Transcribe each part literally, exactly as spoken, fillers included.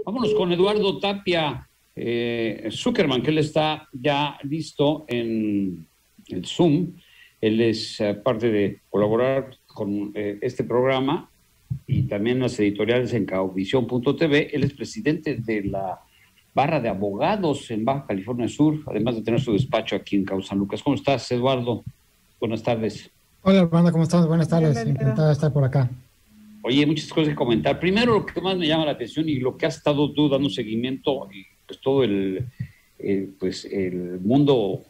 Vámonos con Eduardo Tapia eh, Zuckerman, que él está ya listo en el Zoom. Él es eh, parte de colaborar con eh, este programa y también las editoriales en caovisión punto t v. Él es presidente de la barra de abogados en Baja California Sur, además de tener su despacho aquí en Cabo San Lucas. ¿Cómo estás, Eduardo? Buenas tardes. Hola, Armando, ¿cómo estás? Buenas tardes, encantado de estar por acá. Oye, muchas cosas que comentar. Primero, lo que más me llama la atención y lo que has estado tú dando seguimiento, y pues todo el, el, pues, el mundo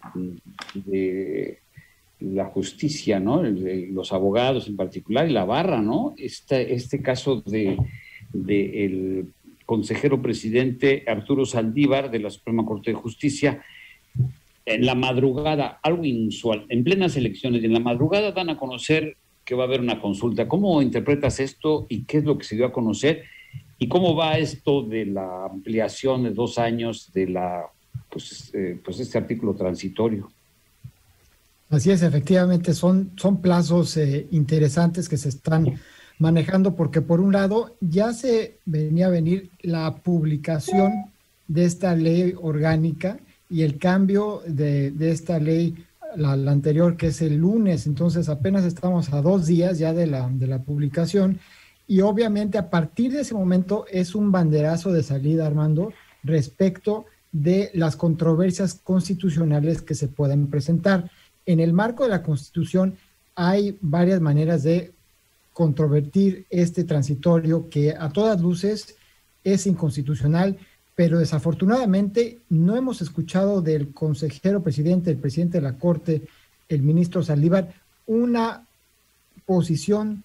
de la justicia, ¿no? El, de los abogados en particular y la barra, ¿no? Este, este caso de, de el consejero presidente Arturo Saldívar de la Suprema Corte de Justicia, en la madrugada, algo inusual, en plenas elecciones, y en la madrugada dan a conocer que va a haber una consulta. ¿Cómo interpretas esto y qué es lo que se dio a conocer? ¿Y cómo va esto de la ampliación de dos años de la, pues, eh, pues este artículo transitorio? Así es, efectivamente, son, son plazos eh, interesantes que se están manejando, porque por un lado ya se venía a venir la publicación de esta ley orgánica y el cambio de, de esta ley, la, la anterior, que es el lunes. Entonces apenas estamos a dos días ya de la, de la publicación, y obviamente a partir de ese momento es un banderazo de salida, Armando, respecto de las controversias constitucionales que se puedan presentar. En el marco de la Constitución hay varias maneras de controvertir este transitorio que a todas luces es inconstitucional, pero desafortunadamente no hemos escuchado del consejero presidente, el presidente de la Corte, el ministro Saldívar, una posición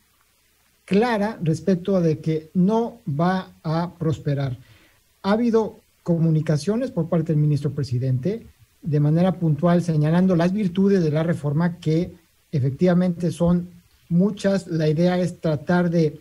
clara respecto a de que no va a prosperar. Ha habido comunicaciones por parte del ministro presidente de manera puntual señalando las virtudes de la reforma, que efectivamente son muchas. La idea es tratar de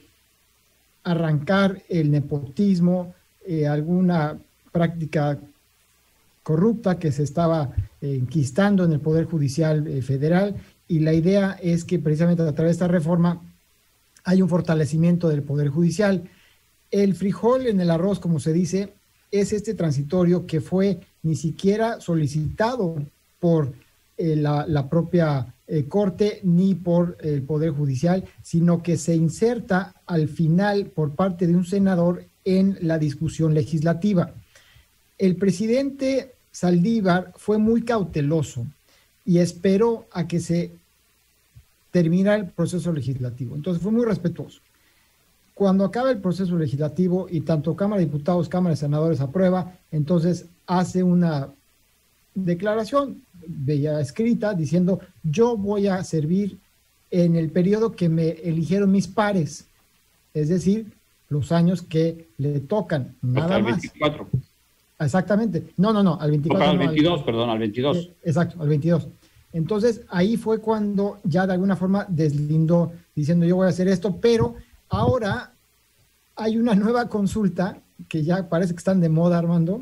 arrancar el nepotismo, eh, alguna práctica corrupta que se estaba eh, enquistando en el Poder Judicial eh, Federal, y la idea es que precisamente a través de esta reforma hay un fortalecimiento del Poder Judicial. El frijol en el arroz, como se dice, es este transitorio que fue ni siquiera solicitado por eh, la, la propia eh, Corte ni por el Poder Judicial, sino que se inserta al final por parte de un senador en la discusión legislativa. El presidente Saldívar fue muy cauteloso y esperó a que se terminara el proceso legislativo. Entonces fue muy respetuoso. Cuando acaba el proceso legislativo y tanto Cámara de Diputados, Cámara de Senadores aprueba, entonces hace una declaración bella escrita diciendo: yo voy a servir en el periodo que me eligieron mis pares, es decir, los años que le tocan, nada Hasta el más. veinticuatro. Exactamente. No, no, no, al veinticuatro. No, al no, veintidós, al, perdón, al veintidós. Eh, exacto, al veintidós. Entonces ahí fue cuando ya de alguna forma deslindó diciendo: yo voy a hacer esto, pero ahora hay una nueva consulta que ya parece que están de moda, Armando,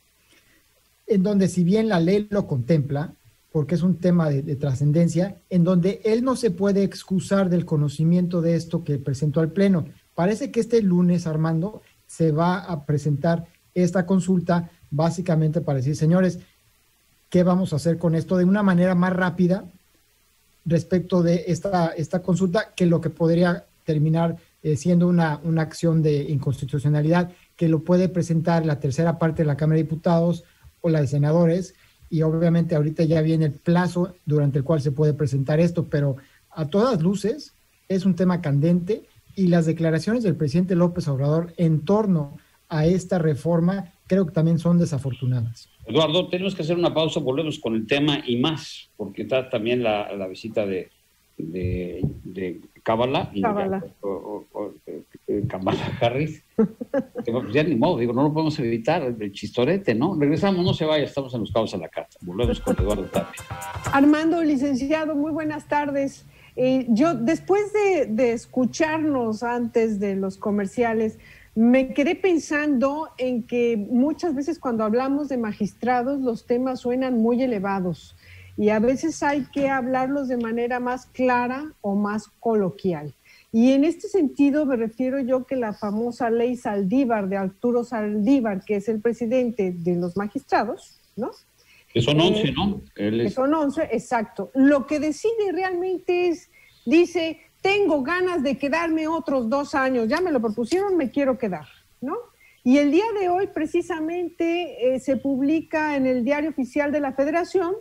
en donde, si bien la ley lo contempla, porque es un tema de, de trascendencia, en donde él no se puede excusar del conocimiento de esto que presentó al Pleno. Parece que este lunes, Armando, se va a presentar esta consulta básicamente para decir: señores, ¿qué vamos a hacer con esto de una manera más rápida respecto de esta, esta consulta, que lo que podría terminar eh, siendo una, una acción de inconstitucionalidad que lo puede presentar la tercera parte de la Cámara de Diputados o la de Senadores? Y obviamente ahorita ya viene el plazo durante el cual se puede presentar esto, pero a todas luces es un tema candente, y las declaraciones del presidente López Obrador en torno a esta reforma creo que también son desafortunadas. Eduardo, tenemos que hacer una pausa, volvemos con el tema y más, porque está también la, la visita de, de, de Kamala, Kamala. o, o, o, Kamala Harris. Pues ya ni modo, digo, no lo podemos evitar, el chistorete, ¿no? Regresamos, no se vaya, estamos en Los Cabos a la Carta. Volvemos con Eduardo Tapia. Armando, licenciado, muy buenas tardes. Eh, yo, después de, de escucharnos antes de los comerciales, me quedé pensando en que muchas veces cuando hablamos de magistrados los temas suenan muy elevados y a veces hay que hablarlos de manera más clara o más coloquial. Y en este sentido me refiero yo que la famosa ley Saldívar de Arturo Saldívar, que es el presidente de los magistrados, ¿no? Que son once, eh, ¿no? Él es... Que son once, exacto. Lo que decide realmente es, dice, tengo ganas de quedarme otros dos años, ya me lo propusieron, me quiero quedar, ¿no? Y el día de hoy precisamente eh, se publica en el Diario Oficial de la Federación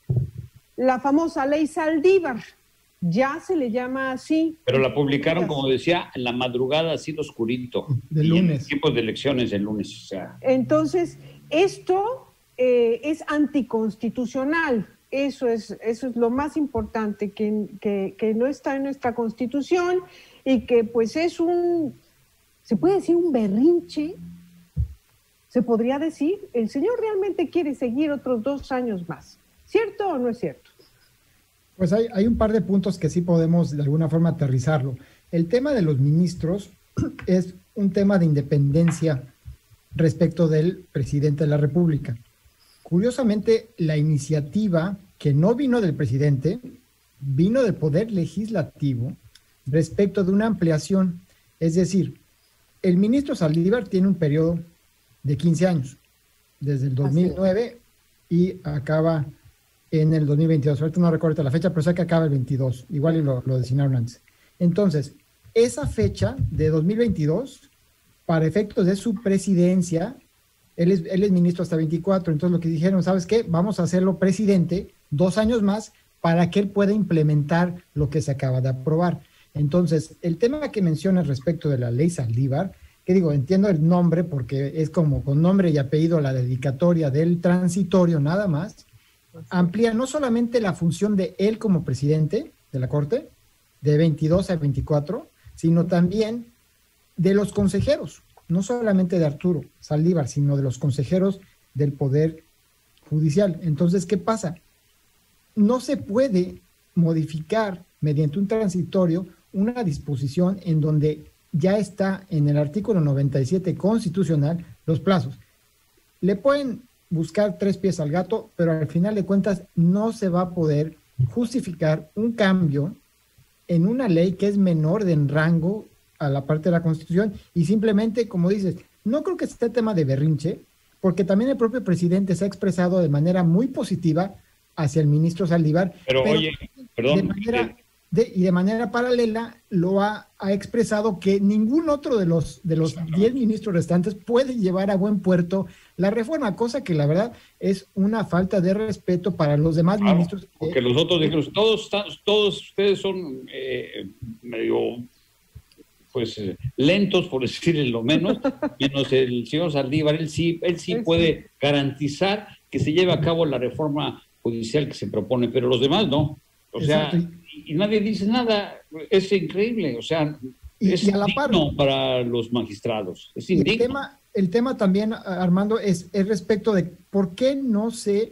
la famosa ley Saldívar. Ya se le llama así. Pero la publicaron, como decía, en la madrugada, así lo oscurito. De lunes. En tiempos de elecciones del lunes. O sea. Entonces, esto eh, es anticonstitucional. Eso es, eso es lo más importante, que, que, que no está en nuestra Constitución y que pues es un, se puede decir un berrinche, se podría decir. El señor realmente quiere seguir otros dos años más. ¿Cierto o no es cierto? Pues hay, hay un par de puntos que sí podemos de alguna forma aterrizarlo. El tema de los ministros es un tema de independencia respecto del presidente de la República. Curiosamente, la iniciativa que no vino del presidente, vino del Poder Legislativo respecto de una ampliación. Es decir, el ministro Saldívar tiene un periodo de quince años, desde el dos mil nueve y acaba en el dos mil veintidós, ahorita no recuerdo la fecha, pero sé que acaba el veintidós, igual y lo, lo designaron antes. Entonces, esa fecha de dos mil veintidós, para efectos de su presidencia, él es, él es ministro hasta veinticuatro, entonces lo que dijeron, ¿sabes qué? Vamos a hacerlo presidente dos años más para que él pueda implementar lo que se acaba de aprobar. Entonces, el tema que mencionas respecto de la ley Saldívar, que digo, entiendo el nombre porque es como con nombre y apellido la dedicatoria del transitorio nada más, amplía no solamente la función de él como presidente de la Corte, de veintidós a veinticuatro, sino también de los consejeros, no solamente de Arturo Saldívar, sino de los consejeros del Poder Judicial. Entonces, ¿qué pasa? No se puede modificar mediante un transitorio una disposición en donde ya está en el artículo noventa y siete constitucional los plazos. Le pueden buscar tres pies al gato, pero al final de cuentas no se va a poder justificar un cambio en una ley que es menor de en rango a la parte de la Constitución y simplemente, como dices, no creo que sea tema de berrinche, porque también el propio presidente se ha expresado de manera muy positiva hacia el ministro Saldívar, pero, pero oye, perdón, de manera, de, y de manera paralela lo ha, ha expresado que ningún otro de los de los diez ministros restantes puede llevar a buen puerto la reforma, cosa que la verdad es una falta de respeto para los demás claro, ministros. Porque los otros dijeron, todos, todos ustedes son eh, medio, pues, eh, lentos, por decirle lo menos, menos el señor Saldívar, él sí, él sí puede garantizar que se lleve a cabo la reforma judicial que se propone, pero los demás no. O sea, y, y nadie dice nada, es increíble, o sea, y, es y a la par, indigno para los magistrados, es indigno. El tema, el tema también, Armando, es, es respecto de por qué no se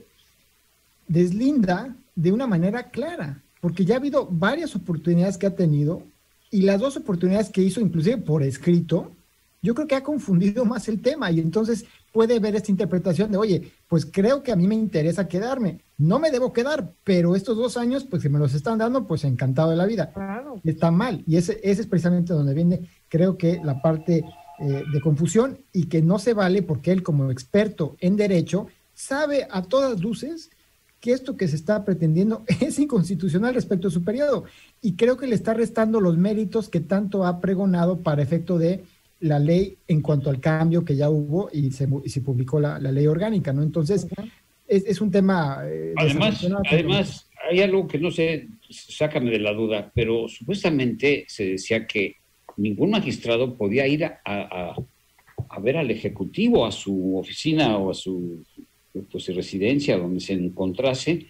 deslinda de una manera clara, porque ya ha habido varias oportunidades que ha tenido y las dos oportunidades que hizo, inclusive por escrito, yo creo que ha confundido más el tema y entonces puede ver esta interpretación de, oye, pues creo que a mí me interesa quedarme, no me debo quedar, pero estos dos años, pues si me los están dando, pues encantado de la vida. Claro. Está mal, y ese, ese es precisamente donde viene, creo que la parte eh, de confusión y que no se vale porque él como experto en derecho sabe a todas luces que esto que se está pretendiendo es inconstitucional respecto a su periodo y creo que le está restando los méritos que tanto ha pregonado para efecto de la ley en cuanto al cambio que ya hubo y se, y se publicó la, la ley orgánica, ¿no? Entonces, uh-huh. es, es un tema... Eh, además, además, hay algo que no sé, sácame de la duda, pero supuestamente se decía que ningún magistrado podía ir a, a, a ver al Ejecutivo, a su oficina o a su pues, residencia, donde se encontrase,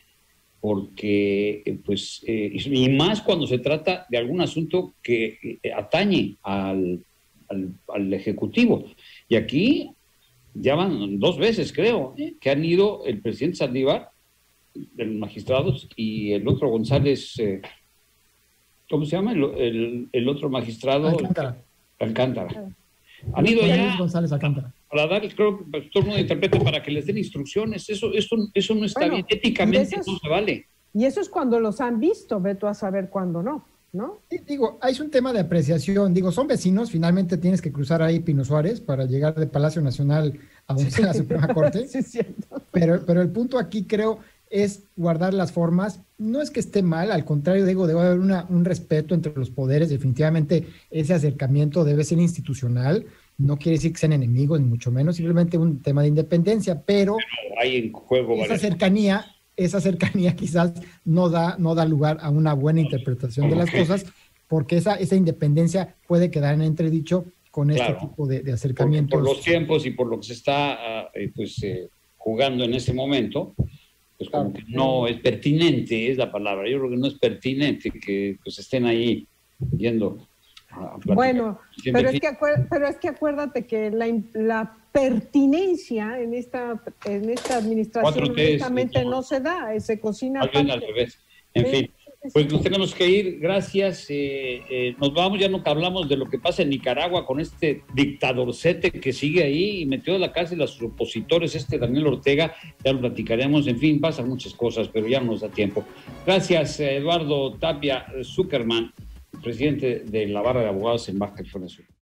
porque, pues, eh, y más cuando se trata de algún asunto que eh, atañe al... Al, al Ejecutivo. Y aquí ya van dos veces, creo, ¿eh? que han ido el presidente Saldívar, de los magistrados, y el otro González, eh, ¿cómo se llama? El, el, el otro magistrado. Alcántara. Alcántara. Han ido allá González Alcántara. Para dar, creo que todo el mundo interprete para que les den instrucciones. Eso, eso, eso no está bueno, bien. Éticamente es, no se vale. Y eso es cuando los han visto, ve tú a saber cuándo no. ¿no? Sí, digo, es un tema de apreciación. Digo, son vecinos, finalmente tienes que cruzar ahí Pino Suárez para llegar de Palacio Nacional a donde está la Suprema Corte. Sí, es cierto. Pero, pero el punto aquí creo es guardar las formas. No es que esté mal, al contrario, digo, debe haber una, un respeto entre los poderes. Definitivamente ese acercamiento debe ser institucional. No quiere decir que sean enemigos, ni mucho menos, simplemente un tema de independencia, pero, pero hay en juego esa varias... cercanía, esa cercanía quizás no da, no da lugar a una buena interpretación de las cosas, porque esa, esa independencia puede quedar en entredicho con este Claro, tipo de, de acercamientos. Por los tiempos y por lo que se está eh, pues, eh, jugando en ese momento, pues como que no es pertinente, es la palabra. Yo creo que no es pertinente que pues, estén ahí yendo a, a Bueno, pero es, que pero es que acuérdate que la, la pertinencia en esta, en esta administración directamente no se da, se cocina. Más bien al revés. En fin, pues nos tenemos que ir. Gracias. Eh, eh, nos vamos, ya no hablamos de lo que pasa en Nicaragua con este dictadorcete que sigue ahí y metió a la cárcel a sus opositores, este Daniel Ortega. Ya lo platicaremos. En fin, pasan muchas cosas, pero ya no nos da tiempo. Gracias, Eduardo Tapia Zuckerman, presidente de la Barra de Abogados en Baja California Sur.